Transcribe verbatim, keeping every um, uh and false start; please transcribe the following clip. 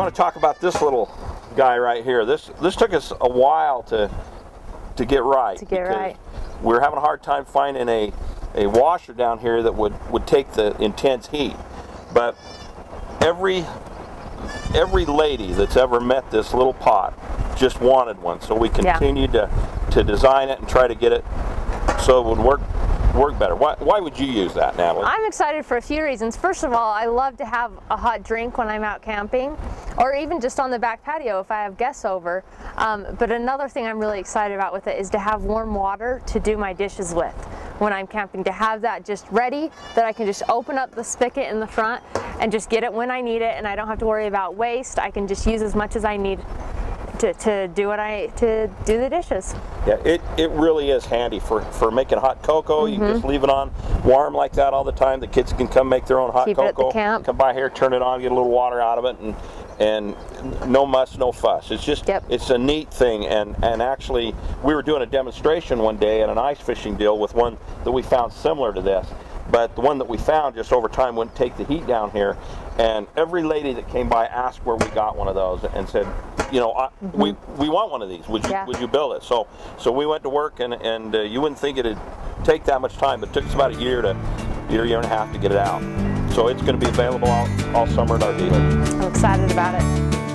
want to talk about this little guy right here. This this took us a while to to get right. To get right. We were having a hard time finding a a washer down here that would would take the intense heat. But every every lady that's ever met this little pot just wanted one, so we continued yeah. to to design it and try to get it so it would work work better. Why, why would you use that, Natalie? I'm excited for a few reasons. First of all, I love to have a hot drink when I'm out camping, or even just on the back patio if I have guests over. Um, but another thing I'm really excited about with it is to have warm water to do my dishes with when I'm camping, to have that just ready, that I can just open up the spigot in the front and just get it when I need it, and I don't have to worry about waste. I can just use as much as I need To, to do what I to do the dishes. Yeah, it, it really is handy for, for making hot cocoa. Mm-hmm. You can just leave it on warm like that all the time. The kids can come make their own hot Keep cocoa. it at the camp. Come by here, turn it on, get a little water out of it, and and no muss, no fuss. It's just yep. it's a neat thing. And and actually, we were doing a demonstration one day at an ice fishing deal with one that we found similar to this. But the one that we found just over time wouldn't take the heat down here, and every lady that came by asked where we got one of those and said, you know, I, mm-hmm. we we want one of these. Would you yeah. would you build it? So so we went to work, and and uh, you wouldn't think it'd take that much time, but it took us about a year to year year and a half to get it out. So it's going to be available all, all summer at our dealer. I'm excited about it.